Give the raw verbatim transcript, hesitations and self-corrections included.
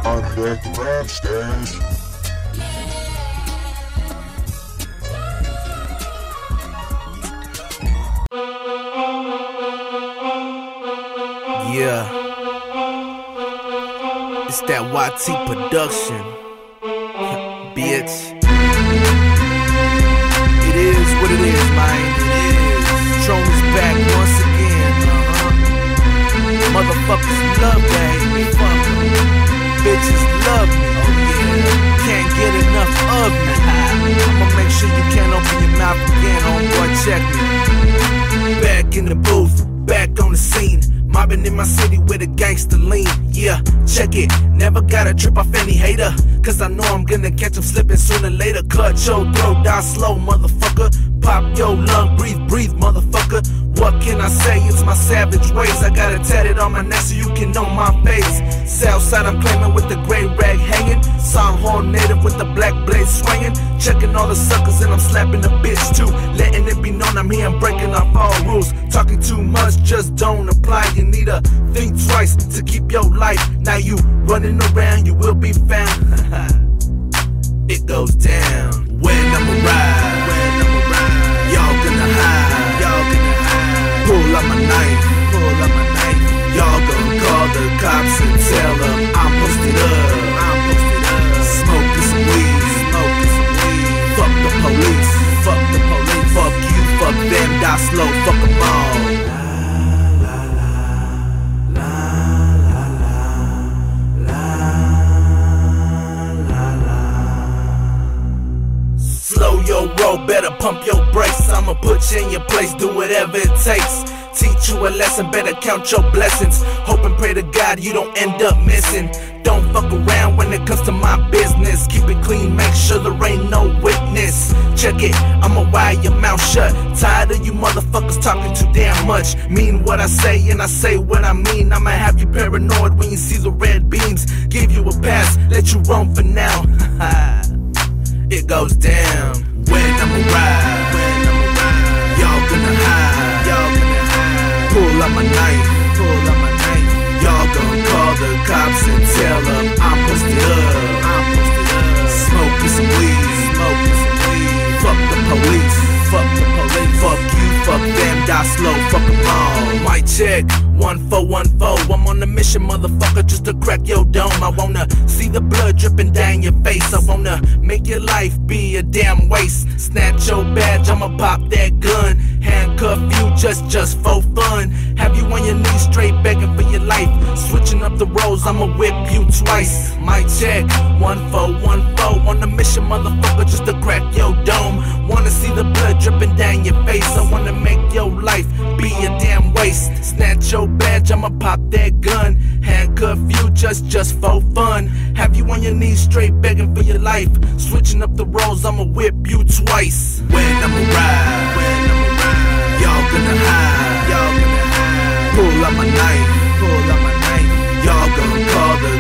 I'm back to rap stash. Yeah, it's that Y T production, bitch. It is what it is, man. It is. Tron is back once again. Uh-huh. Motherfuckers love to hate me. Fuck them. Bitches love me. Oh yeah. Can't get enough of me. I'ma make sure you can't open your mouth again, homeboy. Check me. Back in the booth, back on the scene. Mobbing in my city with a gangster lean. Yeah, check it. Never gotta trip off any hater, cause I know I'm gonna catch them slipping sooner or later. Cut your throat, die slow, motherfucker. Pop your lung, breathe, breathe, motherfucker. What can I say? It's my savage ways. I got it tatted on my neck so you can know my face. Southside I'm claiming with the gray rag hanging. Songhorn native with the black blade swinging. Checking all the suckers and I'm slapping the bitch too. Letting it be known I'm here and breaking off all rules. Talking too much just don't apply. You need to think twice to keep your life. Now you running around, you will be found. It goes down when I'm around. When I'm around, y'all gonna hide. Y'all gonna hide. Pull out my knife. Pull out my knife. Y'all gonna call the cops and tell them I'm posted up. I'm posted up. Smoking some weed. Smoking some weed. Fuck the police. Fuck the police. Fuck you. Fuck them. Die slow. Fuck them all. Slow your roll, better pump your brakes. I'ma put you in your place, do whatever it takes. Teach you a lesson, better count your blessings. Hope and pray to God you don't end up missing. Don't fuck around when it comes to my business. Keep it clean, make sure there ain't no witness. Check it, I'ma wire your mouth shut. Tired of you motherfuckers talking too damn much. Mean what I say and I say what I mean. I'ma have you paranoid when you see the red beams. Give you a pass, let you roam for now. It goes down when I'm around. When I'm around, y'all gonna hide. Y'all gonna hide. Pull out my knife. Pull out my knife. Y'all gonna call the cops and tell them I'm posted up. I'm posted up. Smoking some weed. Smoking some weed. Fuck the police. Fuck the police. Fuck you. Fuck them. Die slow. Fuck them all. Mic check. One four one four. I'm on a mission, motherfucker, just to crack your dome. I wanna see the blood dripping down your face. I wanna make your life be a damn waste. Snatch your badge, I'ma pop that gun. Handcuff you just just for fun. Have you on your knees straight begging for your life. Switching up the roles, I'ma whip you twice. Mic check. One four one four. On a mission, motherfucker, just to crack your dome. Wanna see the blood dripping down your face. I wanna make your life be a damn waste. Snatch your badge, I'ma pop that gun. Handcuff you just just for fun. Have you on your knees straight begging for your life. Switching up the roles, I'ma whip you twice. When I'm around, when I'm around, y'all gonna hide. Y'all gonna hide. Pull out my knife. Pull out my knife. Y'all gonna call the